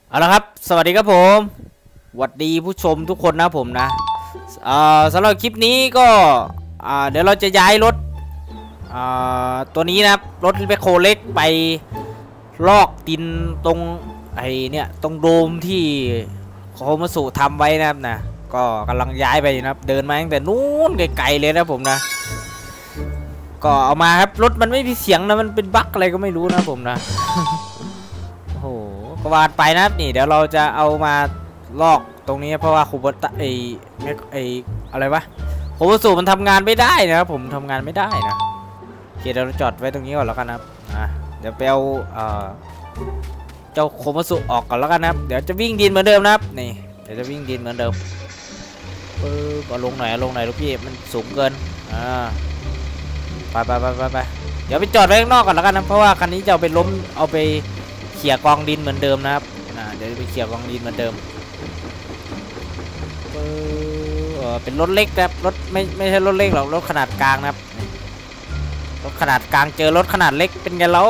เอาละครับสวัสดีครับผมสวัสดีผู้ชมทุกคนนะผมนะสำหรับคลิปนี้ก็เดี๋ยวเราจะย้ายรถตัวนี้นะครับรถแมคโครเล็กไปลอกดินตรงไอ้เนี่ยตรงโดมที่โคมัสุทำไว้นะครับนะก็กำลังย้ายไปนะครับเดินมาตั้งแต่นู้นไกลๆเลยนะผมนะก็เอามาครับรถมันไม่มีเสียงนะมันเป็นบั๊กอะไรก็ไม่รู้นะผมนะ โอ้โหก็วาดไปนะครับนี่เดี๋ยวเราจะเอามาลอกตรงนี้เพราะว่าคูบตะไออะไรวะโคมัสุมันทำงานไม่ได้นะครับผมทำงานไม่ได้นะโอเคเดี๋ยวเราจอดไว้ตรงนี้ก่อนแล้วกันนะครับเดี๋ยวไปเอาเจ้าโคมัสุออกก่อนแล้วกันนะครับเดี๋ยวจะวิ่งดินเหมือนเดิมนะครับนี่เดี๋ยวจะวิ่งดินเหมือนเดิมก็ลงหน่อยลูกพี่มันสูงเกินไปเดี๋ยวไปจอดไว้ข้างนอกก่อนแล้วกันนะเพราะว่าคันนี้จะเอาไปล้มเอาไปเขี่ยกองดินเหมือนเดิมนะครับเดี๋ยวไปเขี่ยกองดินเหมือนเดิมเป็นรถเล็กนะครับรถไม่ใช่รถเล็กหรอกรถขนาดกลางนะครับรถขนาดกลางเจอรถขนาดเล็กเป็นไงเรา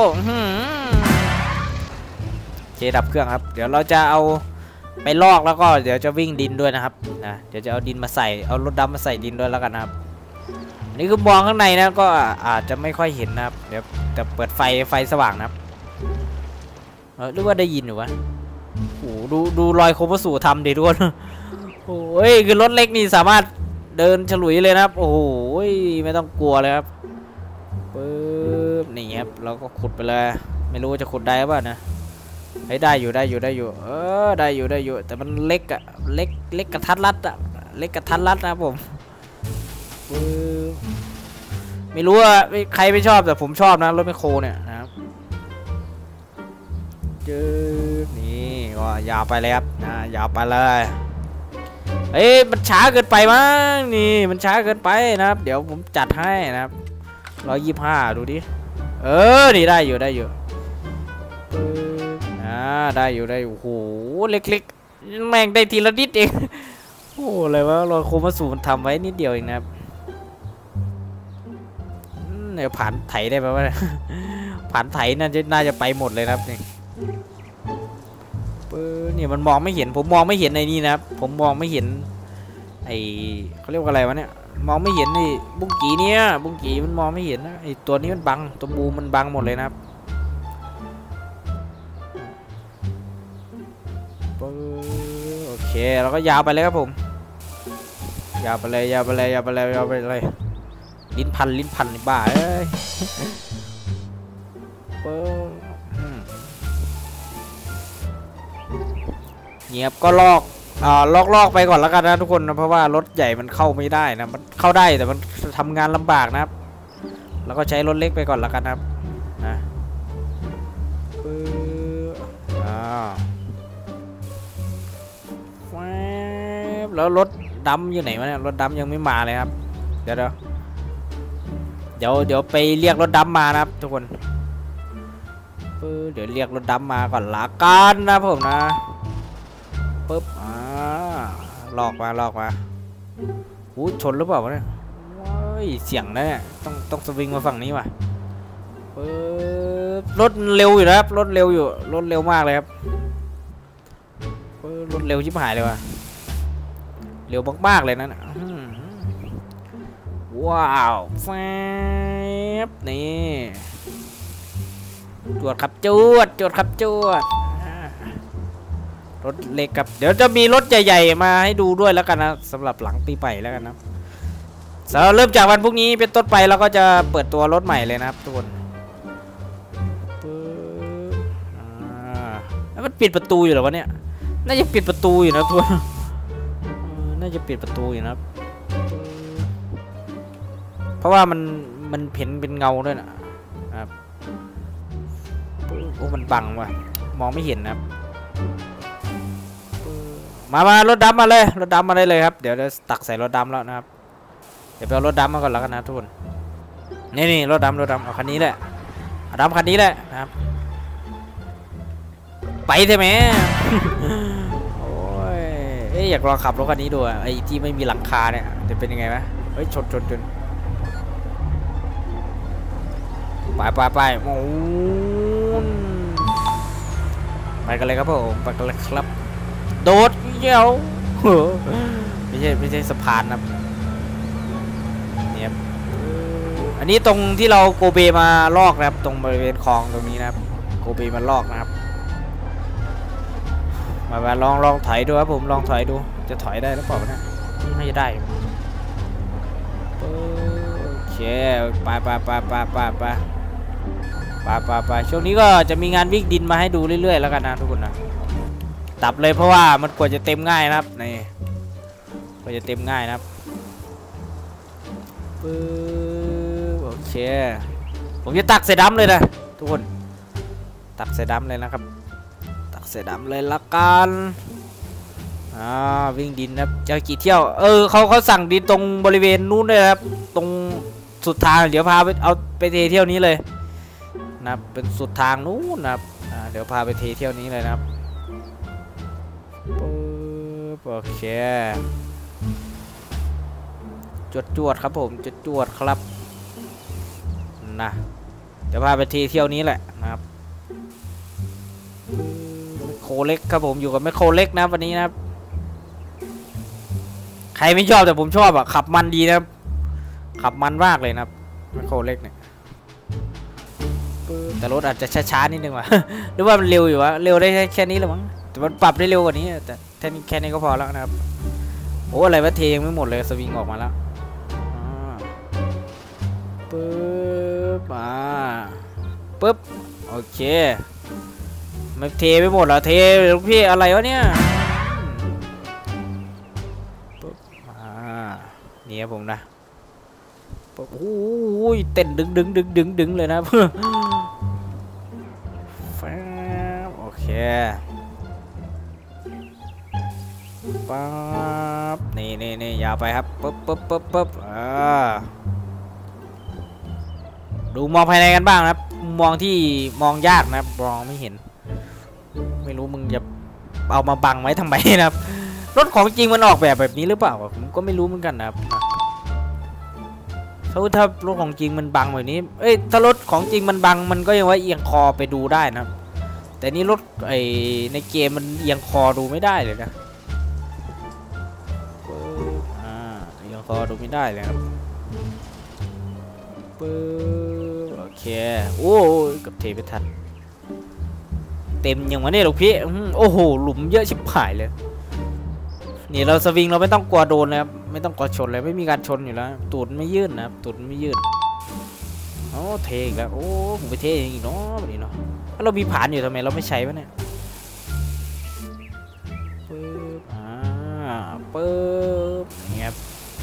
เจดับเครื่องครับเดี๋ยวเราจะเอาไปลอกแล้วก็เดี๋ยวจะวิ่งดินด้วยนะครับเดี๋ยวจะเอาดินมาใส่เอารถดำมาใส่ดินด้วยแล้วกันนะครับนี่คือมองข้างในนะก็อาจจะไม่ค่อยเห็นนะครับเดี๋ยวจะเปิดไฟสว่างนะครับหรือว่าได้ยินอยู่วะโอ้ดูรอยโคมัสุทำดิทุกคนโอ้ยคือรถเล็กนี่สามารถเดินฉลุยเลยนะครับโอ้โหไม่ต้องกลัวเลยครับปึ๊บนี่ครับเราก็ขุดไปเลยไม่รู้ว่าจะขุดได้ป่ะนะได้อยู่ได้อยู่ได้อยู่แต่มันเล็กอะเล็กกระทัดรัดอะเล็กกระทัดรัดนะผมไม่รู้ว่าใครไม่ชอบแต่ผมชอบนะรถแมคโครเนี่ยนะครับนี่ก็ยาวไปเลยครับยาวไปเลยมันช้าเกินไปมั้งนี่มันช้าเกินไปนะครับเดี๋ยวผมจัดให้นะครับ125ดูดินี่ได้อยู่ได้อยู่โอ้โหเล็กๆแม่งได้ทีละนิดเองโอ้อะไรวะรอยโคมัสุมันทำไว้นิดเดียวเองนะครับเดี๋ยวผ่านไถได้ไหมวะผ่านไถน่าจะไปหมดเลยนะครับนี่มันมองไม่เห็นผมมองไม่เห็นในนี่นะครับผมมองไม่เห็นเขาเรียกว่าอะไรวะเนี่ยมองไม่เห็นนี่บุ้งกีเนี่ยบุ้งกีมันมองไม่เห็นนะตัวนี้มันบังตัวบูมันบังหมดเลยนะครับโอเคเราก็ยาวไปเลยครับผมยาวไปเลยลิ้นพันนี่บ้าเงียบก็ลอกไปก่อนแล้วกันนะทุกคนนะเพราะว่ารถใหญ่มันเข้าไม่ได้นะมันเข้าได้แต่มันทำงานลำบากนะครับแล้วก็ใช้รถเล็กไปก่อนแล้วกันครับแล้วรถดำอยู่ไหนวะเนี่ยรถดำยังไม่มาเลยครับเดี๋ยวไปเรียกรถดำมานะครับทุกคนเดี๋ยวเรียกรถดำมาก่อนละกันนะผมนะปึ๊บลอกมาชนหรือเปล่าวะเนี่ยเสียงนะเนี่ยต้องสวิงมาฝั่งนี้ว่ะรถเร็วอยู่นะครับรถเร็วมากเลยครับรถเร็วชิบหายเลยว่ะเร็วมากๆเลยนั่นว้าวแฟบนี่จวดครับจวดรถเล็กครับเดี๋ยวจะมีรถใหญ่ๆมาให้ดูด้วยแล้วกันนะสำหรับหลังปีใหม่แล้วกันนะเริ่มจากวันพรุ่งนี้เป็นต้นไปเราก็จะเปิดตัวรถใหม่เลยนะครับทุกคนแล้วมันปิดประตูอยู่หรอวะเนี่ยน่าจะปิดประตูอยู่นะทุกคนน่าจะปิดประตูอยู่นะครับเพราะว่ามันเห็นเป็นเงาด้วยนะครับโอ้มันบังว่ะมองไม่เห็นนะครับมารถดำมาเลยเลยครับเดี๋ยวจะตักใส่รถดำแล้วนะครับเดี๋ยวไปเอารถดำมาก่อนแล้วกันนะทุกคนนี่รถดำเอาคันนี้แหละดำคันนี้แหละนะครับไปใช่ไหมโอ้ยอยากลองขับรถคันนี้ดูไอ้ที่ไม่มีหลังคาเนี่ยจะเป็นยังไงไหมชนไปโอ้ไปกันเลยครับผมไปกันเลยครับโดดเยี่ยวไม่ใช่สะพานนะเนี่ยอันนี้ตรงที่เราโกเบมาลอกนะครับตรงบริเวณคลองตรงนี้นะครับโกเบมาลอกนะครับมาลองถอยดูครับผมลองถอยดูจะถอยได้หรือเปล่าเนี่ยไม่ได้โอเคไปช่วงนี้ก็จะมีงานวิ่งดินมาให้ดูเรื่อยๆแล้วกันนะทุกคนนะตับเลยเพราะว่ามันกว่าจะเต็มง่ายนะครับนี่กว่าจะเต็มง่ายนะครับโอเคผมจะตักใส่ดำเลยนะทุกคนตักใส่ดำเลยนะครับตักใส่ดำเลยละกันวิ่งดินนะจะกี่เที่ยวเขาสั่งดินตรงบริเวณนู้นเลยครับตรงสุดทางเดี๋ยวพาไปเอาไปเทเที่ยวนี้เลยนะเป็นสุดทางนู้นนะครับเดี๋ยวพาไปเทเที่ยวนี้เลยนะครับโอเคจวดครับผมจวดครับนะเดี๋ยวพาไปเทเที่ยวนี้แหละนะครับโคเล็กครับผมอยู่กับแมคโครเล็กนะวันนี้นะครับใครไม่ชอบแต่ผมชอบอ่ะขับมันดีนะครับขับมันมากเลยนะครับแมคโครเล็กเนี่ยแต่รถอาจจะช้าๆนิดนึงว่ะหรือว่ามันเร็วอยู่วะเร็วได้แค่นี้หรือมั้งแต่มันปรับได้เร็วกว่านี้แต่แค่นี้ก็พอแล้วนะครับโอ้อะไรวะเทยังไม่หมดเลยสวิงออกมาแล้วปึ๊บโอเคมันเทไปหมดแล้วเทลูกพี่อะไรวะเนี่ยปึ๊บนี่ครับผมนะปึ๊บโอ้ยเต้นดึงเลยนะโอเคปั๊บนี่ยาวไปครับปึ๊บดูมองภายในกันบ้างนะครับมองที่มองยากนะครับมองไม่เห็นไม่รู้มึงจะเอามาบังไว้ทำไมนะครับรถของจริงมันออกแบบนี้หรือเปล่าผมก็ไม่รู้เหมือนกันนะครับถ้ารถของจริงมันบังแบบนี้ถ้ารถของจริงมันบังมันก็ยังไว้เอียงคอไปดูได้นะครับแต่นี่รถในเกมมันเอียงคอดูไม่ได้เลยนะเอียงคอดูไม่ได้เลยครับโอเคโอ้กับเทไปทันเต็มอย่างวันนี้ลูกพี่โอ้โหหลุมเยอะชิบหายเลยนี่เราสวิงเราไม่ต้องกลัวโดนเลยครับไม่ต้องกลัวชนเลยไม่มีการชนอยู่แล้วตูดไม่ยื่นนะครับตูดไม่ยื่นโอ้เทอีกแล้วโอ้ผมไปเทอีกเนาะแบบนี้เนาะถ้าเรามีผานอยู่ทำไมเราไม่ใช้วะเนี่ยปึ๊บนี่ครับ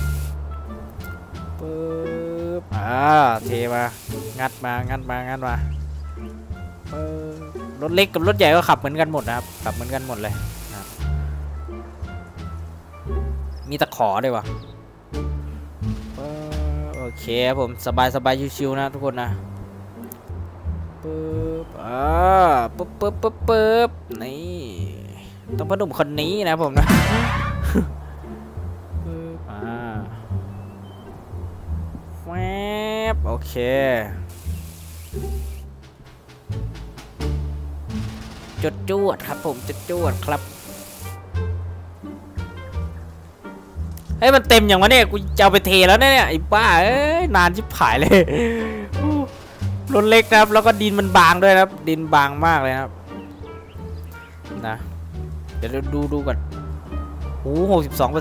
ปึ๊บเทมางัดมารถเล็กกับรถใหญ่ก็ขับเหมือนกันหมดนะครับขับเหมือนกันหมดเลยมีตะขอด้วยวะโอเคผมสบายชิวๆนะทุกคนนะปึ๊บนี่ต้องพนุ่มคนนี้นะผมนะแวบโอเคจวดครับผมจวดครับมันเต็มอย่างวะเนี่ยกูจะเอาไปเทแล้วเนี่ยไอ้บ้านานชิบหายเลยรถเล็กนะครับแล้วก็ดินมันบางด้วยนะครับดินบางมากเลยครับนะเดี๋ยวดูก่อนโอ้62%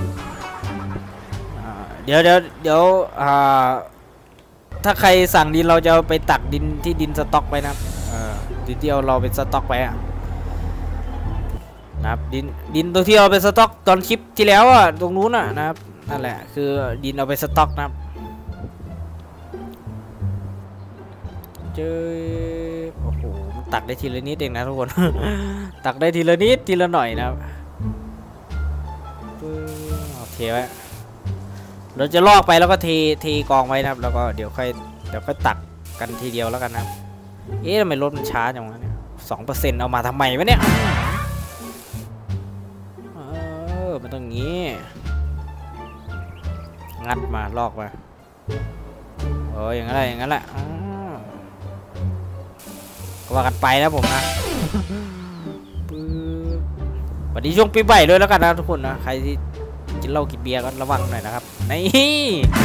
เดี๋ยวถ้าใครสั่งดินเราจะเอาไปตักดินที่ดินสต็อกไปนะครับดินที่เราเป็นสต็อกไปนะครับดินตัวที่เราเป็นสต็อกตอนคลิปที่แล้วตรงนู้นนะครับนั่นแหละคือดินเอาไปสต็อกนะครับโอ้โหตักได้ทีละนิดเองนะทุกคน ตักได้ทีละนิดทีละหน่อยนะครับเทไว้เราจะลอกไปแล้วก็เทกองไว้นะครับแล้วก็เดี๋ยวค่อยตักกันทีเดียวแล้วกันนะครับทำไมรถมันช้าจังวะเนี่ย2%เอามาทำไมวะเนี่ยมันต้องงี้งัดมาลอกมาอย่างนั้นแหละก็ว่ากันไปนะผมนะวันนี้ช่วงปีใหม่ด้วยแล้วกันนะทุกคนนะใครที่กินเหล้ากินเบียร์ก็ระวังหน่อยนะครับนี่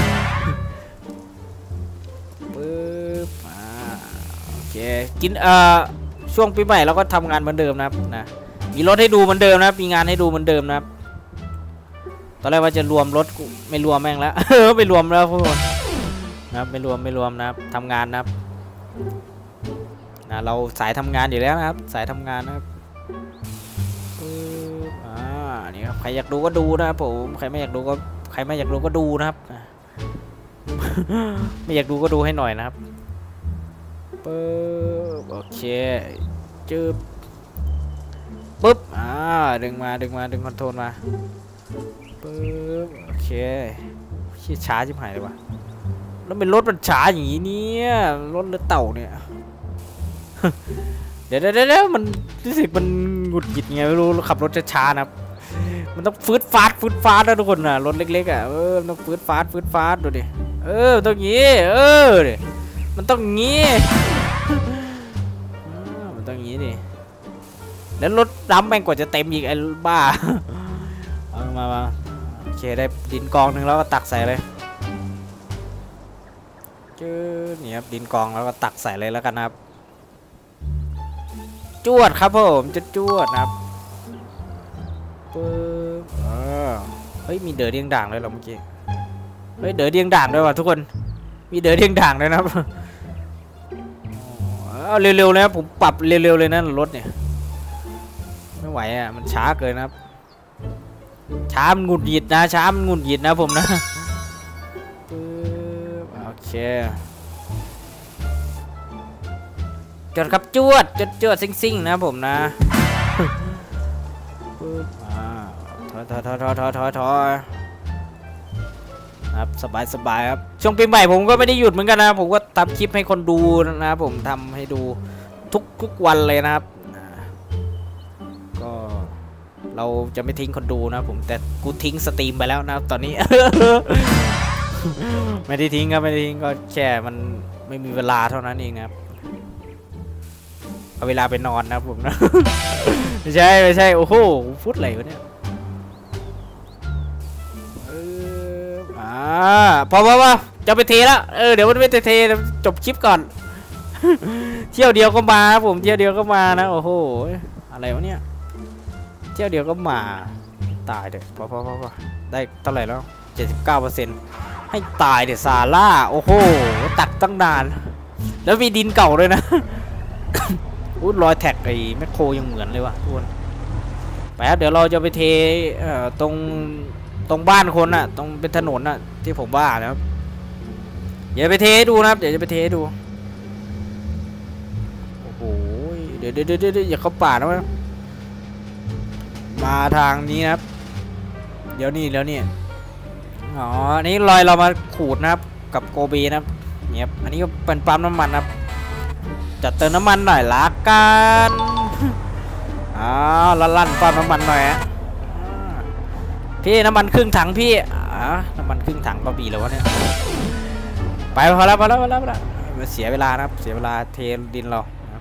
ปึ๊บโอเคกินช่วงปีใหม่เราก็ทำงานเหมือนเดิมนะครับนะมีรถให้ดูเหมือนเดิมนะครับมีงานให้ดูเหมือนเดิมนะครับตอนแรกว่าจะรวมรถไม่รวมแม่งแล้ว ไม่รวมแล้วทุกคนนะครับไม่รวมนะครับทำงานนะครับนะเราสายทำงานอยู่แล้วนะครับสายทำงานนะครับนี่ครับใครอยากดูก็ดูนะครับผมใครไม่อยากดูก็ดูนะครับไม่อยากดูก็ดูให้หน่อยนะครับปึ๊บโอเคจึ๊บปึ๊บดึงคอนโทรลมาปึ๊บโอเคช้าชิบหายเลยวะแล้วเป็นรถมันช้าอย่างนี้เนี่ยรถหรือเต่าเนี่ย เดี๋ยวมันรู้สึกมันหงุดหงิดไงไม่รู้ขับรถช้าๆนะครับมันต้องฟืดฟาดนะทุกคนนะรถเล็กๆมันต้องฟืดฟาดดูดิมันต้องงี้ดิมันต้องงี้มันต้องงี้ดิแล้วรถดำแม่งกว่าจะเต็มอีกไอ้บ้าเอามาโอเคได้ดินกองหนึ่งแล้วก็ตักใส่เลยนี่ครับดินกองแล้วก็ตักใส่เลยแล้วกันนะครับจวดครับผมจะจวดนะครับปึ๊บเฮ้ยมีเด๋อเดียงด่างเลยเหรอเมื่อกี้เฮ้ยเด๋อเดียงด่างด้วยว่ะทุกคนมีเด๋อเดียงด่างด้วยนะครับเอาเร็วๆเลยครับผมปรับเร็วๆเลยนะรถเนี่ยไม่ไหวอ่ะมันช้าเกินนะครับช้ามันหงุดหงิดนะผมนะปึ๊บโอเคจดครับจวดซิ่งๆนะผมนะปึ๊บถอยครับสบายครับช่วงปีใหม่ผมก็ไม่ได้หยุดเหมือนกันนะผมก็ทำคลิปให้คนดูนะผมทำให้ดูทุกวันเลยนะครับก็เราจะไม่ทิ้งคนดูนะผมแต่กูทิ้งสตรีมไปแล้วนะตอนนี้ ไม่ได้ทิ้งก็แค่มันไม่มีเวลาเท่านั้นเองนะครับเอาเวลาไปนอนนะผมนะ ไม่ใช่โอ้โหพูดอะไรวะเนี่ยพอจะไปเทแล้วเดี๋ยวมันไม่เทจบคลิปก่อน เที่ยวเดียวก็มาผมเที่ยวเดียวก็มานะโอ้โหอะไรวะเนี่ยเที่ยวเดียวก็มาตายเด็ดพอได้เท่าไหร่แล้ว 79%ให้ตายเด็ดซาร่าโอ้โหตักตั้งนานแล้วมีดินเก่าด้วยนะ รอยแท็กไอ้แมคโครยังเหมือนเลยว่ะทุกคนไปครับเดี๋ยวเราจะไปเทตรงบ้านคนน่ะตรงเป็นถนนน่ะที่ผมว่านะครับอย่าไปเทดูนะครับเดี๋ยวจะไปเทดูโอ้โหเดี๋ยวอย่าเข้าป่านะมาทางนี้นะครับเดี๋ยวนี่อ๋อนี่ลอยเรามาขูดนะครับกับโกบีนะครับเนี่ยอันนี้ก็เป็นปั๊มน้ำมันนะครับจัดเติมน้ำมันหน่อยละกันลั่นปั๊มน้ำมันหน่อยพี่น้ำมันครึ่งถังพี่น้ำมันครึ่งถังก็บีแล้ววะเนี่ยไปพอแล้วเสียเวลานะครับเสียเวลาเทดินเรา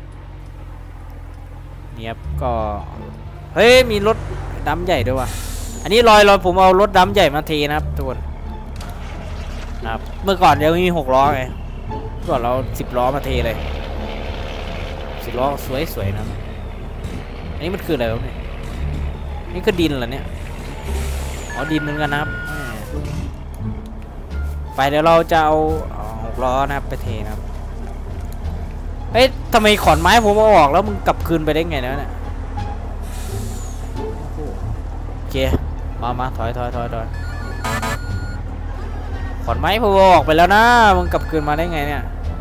เนี่ยก็เฮ้ยมีรถดำใหญ่ด้วยว่ะอันนี้ลอยผมเอารถดำใหญ่มาเทนะครับทุกคนนะครับเมื่อก่อนยังมี6 ล้อไงก่อนเรา10 ล้อมาเทเลย10 ล้อสวยๆนะอันนี้มันคืออะไรวะเนี่ยนี่คือดินเหรอเนี่ยอ๋อดินเหมือนกันนะครับไปเดี๋ยวเราจะเอา6 ล้อนะครับไปเทนะครับเฮ้ยทำไมขอนไม้ผมเอาออกแล้วมึงกลับคืนไปได้ไงเนี่ยโอเคมาถอยขอนไม้ผมเอาออกไปแล้วนะมึงกลับคืนมาได้ไงเนี่ย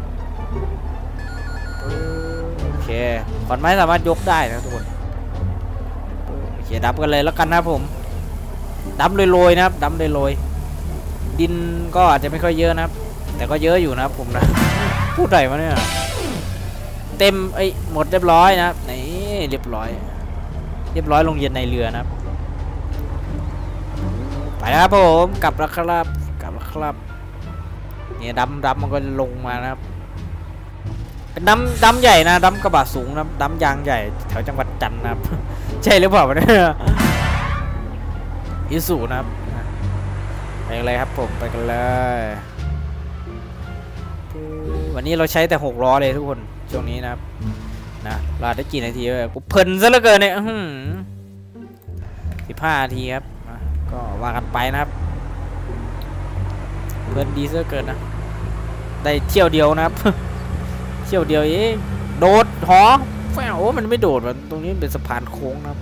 โอเคขอนไม้สามารถยกได้นะทุกคนโอเคดับกันเลยแล้วกันนะผมดับโรยนะครับดับโรยดินก็อาจจะไม่ค่อยเยอะนะครับแต่ก็เยอะอยู่นะครับผมนะพูดไหนวะเนี่ยเต็มหมดเรียบร้อยนะครับนี่เรียบร้อยลงเย็นในเรือนะครับไปครับผมกลับแล้วครับเนี่ยดำมันก็ลงมานะครับเป็นดำใหญ่นะดำกระบะสูงนะดำยางใหญ่แถวจังหวัดจันทร์นะครับ ใช่หรือเปล่าเนี่ยอิสุนะครับไปกันเลยครับผมไปกันเลยวันนี้เราใช้แต่6 ล้อเลยทุกคนช่วงนี้นะครับนะเราได้กี่นาทีเลยกูเพลินซะเหลือเกินเนี่ย15 นาทีครับก็ว่ากันไปนะครับเพลินดีซะเหลือเกินนะได้เที่ยวเดียวนะครับ เที่ยวเดียวเองโดดหอแฝงโอ้มันไม่โดดมันตรงนี้เป็นสะพานโค้งนะครับ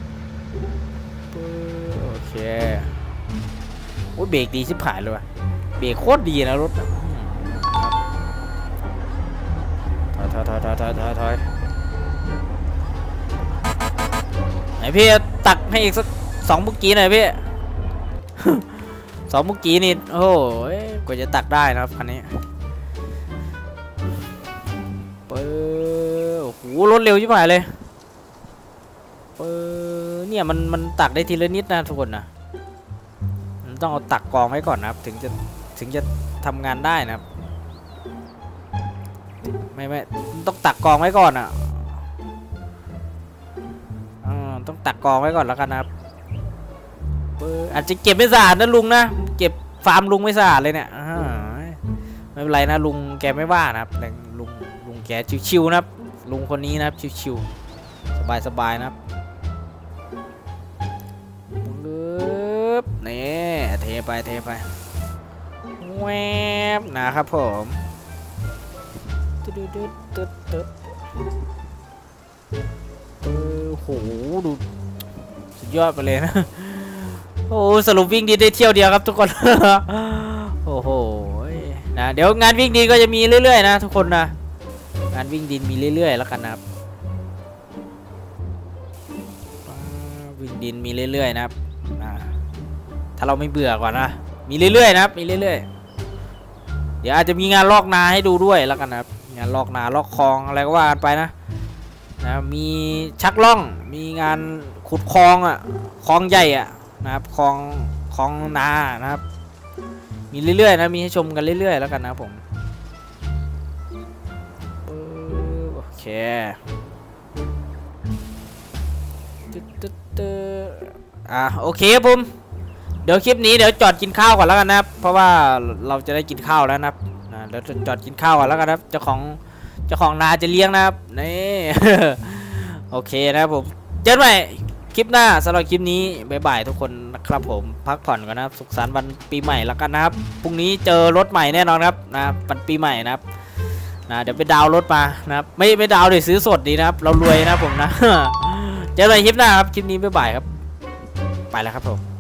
โอเคโอ้เบรกดีชิบหายเลยว่ะเบรกโคตรดีนะรถถอยไหนพี่ตักให้อีกสัก2 เมื่อกี้หน่อยพี่ 2 เมื่อกี้นี่โอ้ยกว่าจะตักได้นะครับคันนี้โอ้โหรถเร็วชิบหายเลยเนี่ยมันตักได้ทีละนิดนะทุกคนนะมันต้องเอาตักกองไว้ก่อนนะครับถึงจะทำงานได้นะครับไม่ต้องตักกองไว้ก่อนอ่ะต้องตักกองไว้ก่อนแล้วกันนะครับอาจจะเก็บไม่สะอาดนะลุงนะเก็บฟาร์มลุงไม่สะอาดเลยเนี่ยไม่เป็นไรนะลุงแกไม่ว่านะครับลุงแกชิวๆนะครับลุงคนนี้นะครับชิวๆสบายๆนะครับนี่เทไปแวบนะครับผมโหดูสุดยอดไปเลยนะโอ้สรุปวิ่งดีได้เที่ยวเดียวครับทุกคน โอ้โหนะเดี๋ยวงานวิ่งดีก็จะมีเรื่อยๆนะทุกคนนะงานวิ่งดินมีเรื่อยๆแล้วกันนะครับวิ่งดินมีเรื่อยๆนะครับถ้าเราไม่เบื่อก่อนนะมีเรื่อยๆนะครับมีเรื่อยๆเดี๋ยวอาจจะมีงานลอกนาให้ดูด้วยแล้วกันนะครับงานลอกนาลอกคลองอะไรก็ว่ากันไปนะมีชักล่องมีงานขุดคลองอ่ะคลองใหญ่อ่ะนะครับคลองนานะครับมีเรื่อยๆนะมีให้ชมกันเรื่อยๆแล้วกันนะผมโอเคโอเคผมเดี๋ยวคลิปนี้เดี๋ยวจอดกินข้าวก่อนแล้วกันนะครับเพราะว่าเราจะได้กินข้าวแล้วนะครับเดี๋ยวจอดกินข้าวก่อนแล้วกันนะครับเจ้าของนาจะเลี้ยงนะครับนี่ โอเคนะครับผมเจอกันใหม่คลิปหน้าสำหรับคลิปนี้บ๊ายบายทุกคนนะครับผมพักผ่อนกันนะครับสุขสันต์วันปีใหม่แล้วกันนะครับพรุ่งนี้เจอรถใหม่แน่นอนครับนะวันปีใหม่นะครับเดี๋ยวไปดาวรถมานะครับไม่ดาวเดี๋ยวซื้อสดดีนะครับเรารวยนะผมนะ เจอกันใหม่คลิปหน้าครับคลิปนี้บ๊ายบายครับไปแล้วครับผม